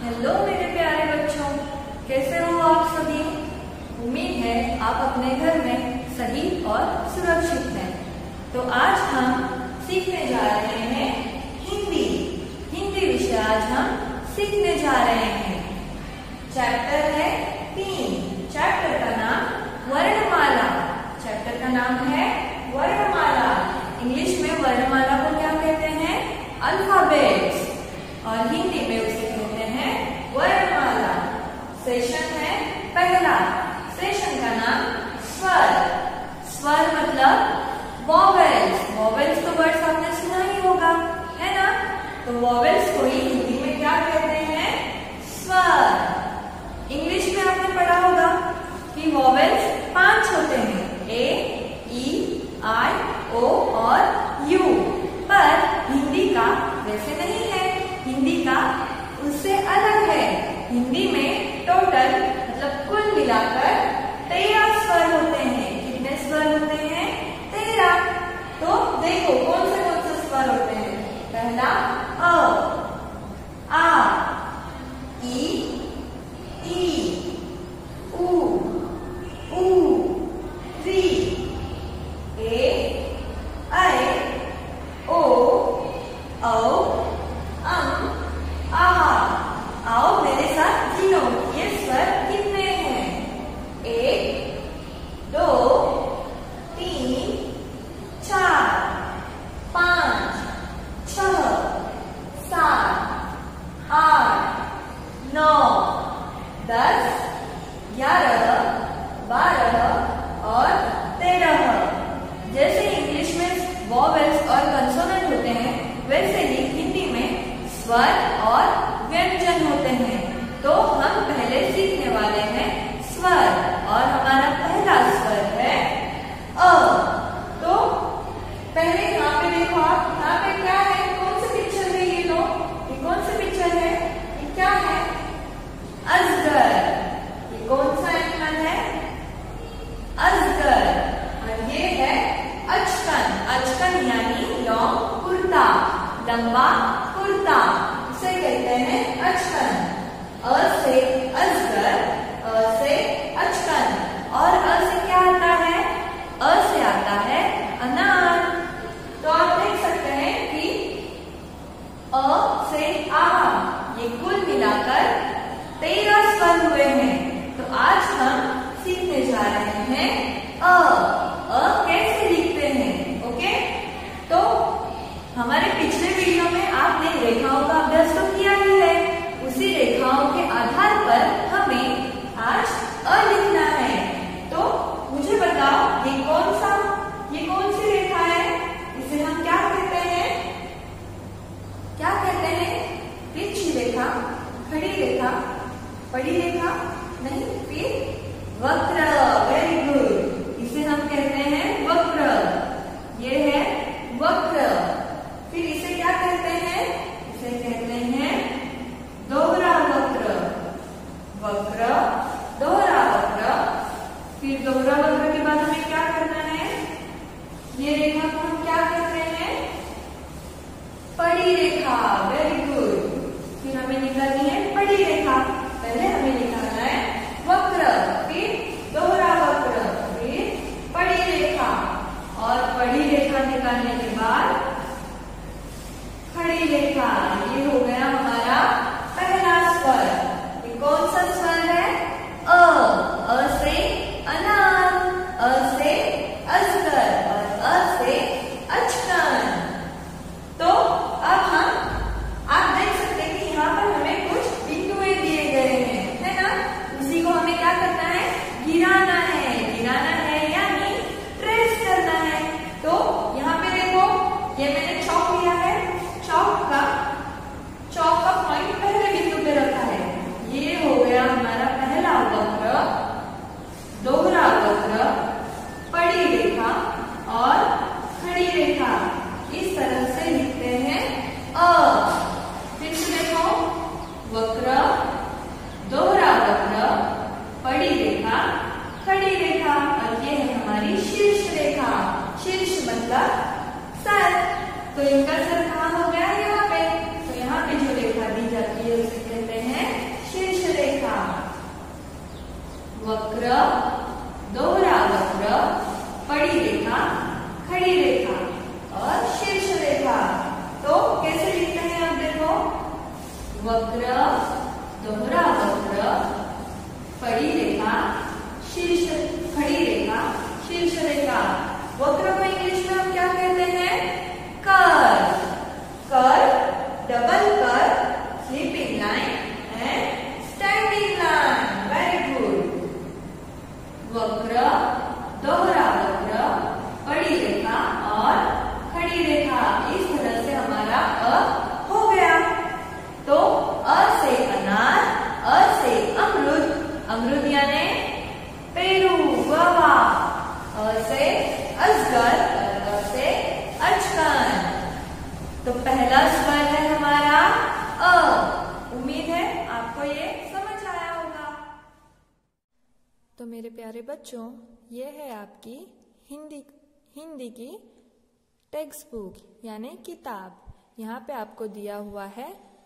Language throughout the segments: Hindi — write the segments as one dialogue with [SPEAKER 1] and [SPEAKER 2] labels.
[SPEAKER 1] हेलो मेरे प्यारे बच्चों, कैसे हो आप सभी। उम्मीद है आप अपने घर में सही और सुरक्षित हैं। तो आज हम सीखने जा रहे हैं हिंदी। हिंदी विषय आज हम सीखने जा रहे हैं। चैप्टर है 3। चैप्टर का नाम वर्णमाला। चैप्टर का नाम है वर्णमाला। इंग्लिश में वर्णमाला को क्या कहते हैं? अल्फाबेट्स। और हिंदी में उसे कहते हैं वर्णमाला। सेशन है पहला। सेशन का नाम स्वर। स्वर मतलब वॉवेल्स। वॉवेल्स तो वर्ड्स आपने सुना ही होगा, है ना? तो वॉवेल्स को ही हिंदी में क्या कहते हैं? स्वर। इंग्लिश में आपने पढ़ा होगा कि वॉवेल्स 5 होते हैं, ए, ई, आई, ओ और यू। पर हिंदी का वैसे नहीं है। हिंदी का उससे अलग है। हिंदी में टोटल मतलब कुल मिलाकर 13 स्वर होते हैं। कितने स्वर होते हैं? 13। तो देखो कौन से स्वर होते हैं। पहला अ, आ, ई, उ, री, ए, ऐ, ओ, औ, आओ मेरे साथ गिनो ये स्वर कितने हैं। 1, 2, 3, 4, 5, 6, 7, 8, 9, 10, 11, 12 और 13। जैसे इंग्लिश में वॉवेल्स और कंसोनेंट होते हैं, वैसे ही हिंदी में स्वर और व्यंजन होते हैं। तो हम पहले सीखने वाले हैं स्वर, और हमारा पहला स्वर है अ। तो पहले यहाँ पे देखो आप, यहाँ पे क्या है? कौन सी पिक्चर है ये लोग? ये कौन सी पिक्चर है? ये क्या है? अजगर। ये कौन सा एनिमल है? अजगर। और ये है अचकन। अचकन यानी लॉन्ग कुर्ता, लंबा कुर्ता, इसे कहते हैं अचकन। अ से अजगर, अ से अचकन। और अ से क्या आता है? अ से आता है अनार। तो आप देख सकते हैं कि अ से आ, ये कुल मिलाकर 13 स्वर हुए हैं। तो आज हम सीखने जा रहे हैं अ कैसे लिखते हैं। ओके, तो हमारे पिछले वीडियो में आपने रेखाओं का अभ्यास तो किया ही है। उसी रेखाओं के आधार पर हमें आज अ लिखना है। तो मुझे बताओ ये कौन सी रेखा है? इसे हम क्या कहते हैं? क्या कहते हैं? तिरछी रेखा, खड़ी रेखा, बड़ी रेखा, नहीं, फिर वक्र। Very good. इसे हम कहते हैं वक्र। ये है वक्र। फिर इसे क्या कहते हैं? इसे कहते हैं दोहरा वक्र। वक्र, दोहरा वक्र। फिर दोहरा वक्र के बाद हमें क्या करना है? ये रेखा को हम क्या कहते हैं? पड़ी रेखा। Very good. फिर हमें निकालनी है पड़ी रेखा। पहले हमें निकालना है वक्र, फिर दोहरा वक्र, फिर पड़ी रेखा। और पड़ी रेखा निकालने के बाद खड़ी रेखा। ये हो गया हमारा पहला स्वर। ये कौन सा स्वर है? अ से अनार, अ से अजगर और अ से अचकन। तो अब आप देख सकते हैं कि यहाँ पर हमें कुछ बिंदुएं दिए गए हैं, है ना? उसी को हमें क्या करना है? गिराना है। गिराना है यानी ट्रेस करना है। तो यहाँ पे देखो, ये मैंने चौक लिया है। चौक का पॉइंट पहले बिंदु पे रखा है। ये हो गया हमारा पहला वक्र, दोहरा वक्र, पड़ी रेखा और खड़ी रेखा। इस तरह से लिखते हैं अ। फिर से देखो, वक्र, दोहरा वक्र, पड़ी रेखा, खड़ी रेखा, और ये है हमारी शीर्ष रेखा। शीर्ष मतलब सर। तो इनका सर कहाँ हो गया? यहाँ पे। तो यहाँ पे जो रेखा दी जाती है उसे कहते हैं दोहरा वक्र, पड़ी रेखा, खड़ी रेखा और शीर्ष रेखा। तो कैसे लिखते हैं आप देखो, वक्र, दोहरा वक्र, पड़ी रेखा, शीर्ष, खड़ी रेखा, शीर्ष रेखा। वक्र को इंग्लिश में हम क्या कहते हैं, curve. Curve, double curve, sleeping line and standing line. Very good. वक्र, दोहरा वक्र, पड़ी रेखा और खड़ी रेखा, इस तरह से हमारा अ हो गया। तो अ से अनार, अ से अमरूद, अमरूद यानी पेरू, गुआवा। अ से अजगर, अ से अचकन। तो पहला स्वर है हमारा अ। उम्मीद है आपको ये समझ आया होगा।
[SPEAKER 2] तो मेरे प्यारे बच्चों, ये है आपकी हिंदी की टेक्स्ट बुक यानी किताब। यहाँ पे आपको दिया हुआ है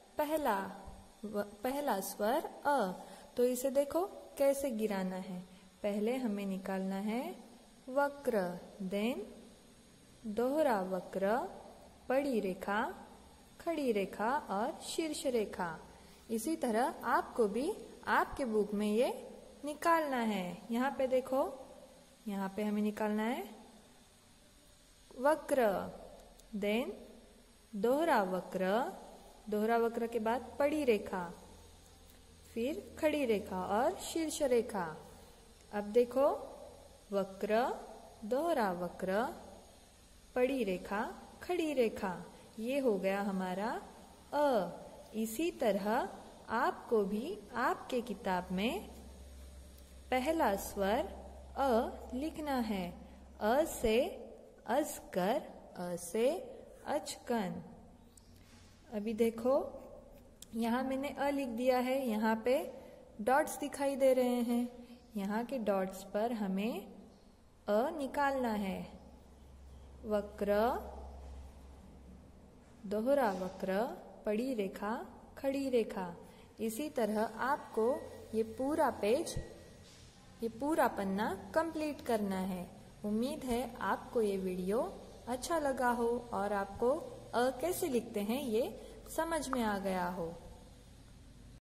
[SPEAKER 2] पहला स्वर अ। तो इसे देखो कैसे गिराना है। पहले हमें निकालना है वक्र, देन दोहरा वक्र, पड़ी रेखा, खड़ी रेखा और शीर्ष रेखा। इसी तरह आपको भी आपके बुक में ये निकालना है। यहाँ पे देखो, यहाँ पे हमें निकालना है वक्र, देन दोहरा वक्र, दोहरा वक्र के बाद पड़ी रेखा, फिर खड़ी रेखा और शीर्ष रेखा। अब देखो, वक्र, दोहरा वक्र, पड़ी रेखा, खड़ी रेखा, ये हो गया हमारा अ। इसी तरह आपको भी आपके किताब में पहला स्वर अ लिखना है। अ से अजगर, अ से अचकन। अभी देखो, यहाँ मैंने अ लिख दिया है, यहाँ पे डॉट्स दिखाई दे रहे हैं। यहाँ के डॉट्स पर हमें अ निकालना है। वक्र, दोहरा वक्र, पड़ी रेखा, खड़ी रेखा। इसी तरह आपको ये पूरा पेज, ये पूरा पन्ना कंप्लीट करना है। उम्मीद है आपको ये वीडियो अच्छा लगा हो और आपको अ कैसे लिखते हैं ये समझ में आ गया हो।